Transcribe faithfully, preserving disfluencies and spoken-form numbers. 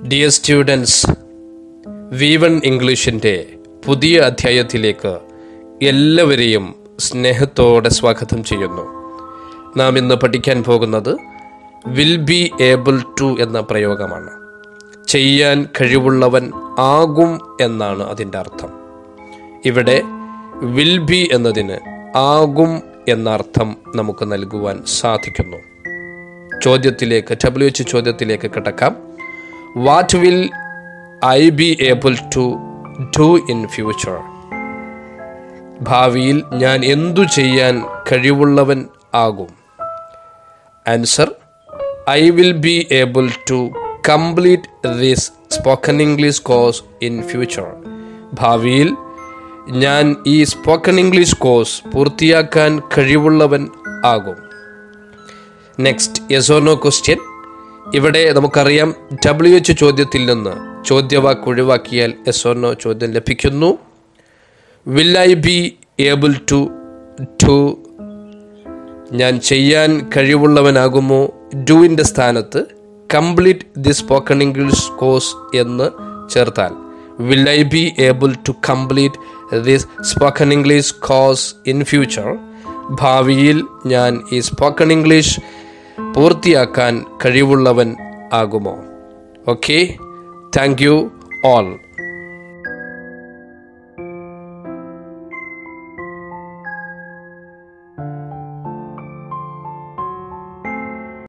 Dear students, V one ഇംഗ്ലീഷിൻ്റെ പുതിയ അധ്യായത്തിലേക്ക് എല്ലാവരെയും സ്നേഹത്തോടെ സ്വാഗതം ചെയ്യുന്നു. നാം ഇന്ന് പഠിക്കാൻ പോകുന്നത് വിൽ ബി ഏബിൾ ടു എന്ന പ്രയോഗമാണ്. ചെയ്യാൻ കഴിവുള്ളവൻ ആകും എന്നാണ് അതിൻ്റെ അർത്ഥം. ഇവിടെ വിൽ ബി എന്നതിന് ആകും എന്ന അർത്ഥം നമുക്ക് നൽകുവാൻ സാധിക്കുന്നു. ചോദ്യത്തിലേക്ക് ഡബ്ല്യു എച്ച് ചോദ്യത്തിലേക്ക് കിടക്കാം. What will I be able to do in future? ഭാവിയിൽ ഞാൻ എന്തു ചെയ്യാൻ കഴിവുള്ളവൻ ആകും? Answer: I will be able to complete this spoken English course in future. ഭാവിയിൽ ഞാൻ ഈ സ്പോക്കൺ ഇംഗ്ലീഷ് കോഴ്സ് പൂർത്തിയാക്കാൻ കഴിവുള്ളവൻ ആകും. Next, yes or no question. ഇവിടെ നമുക്കറിയാം, ഡബ്ല്യു എച്ച് ചോദ്യത്തിൽ നിന്ന് ചോദ്യവാക്ക് ഒഴിവാക്കിയാൽ യെസ് ഓർ നോ ചോദ്യം ലഭിക്കുന്നു. Will I be able to do, ഞാൻ ചെയ്യാൻ കഴിവുള്ളവനാകുമോ? ഡുവിൻ്റെ സ്ഥാനത്ത് complete the spoken English course എന്ന് ചേർത്താൽ will I be able to complete this spoken English course in future. ഭാവിയിൽ ഞാൻ ഈ സ്പോക്കൺ ഇംഗ്ലീഷ് പൂർത്തിയാക്കാൻ കഴിവുള്ളവൻ ആകുമോ? Okay, thank you all.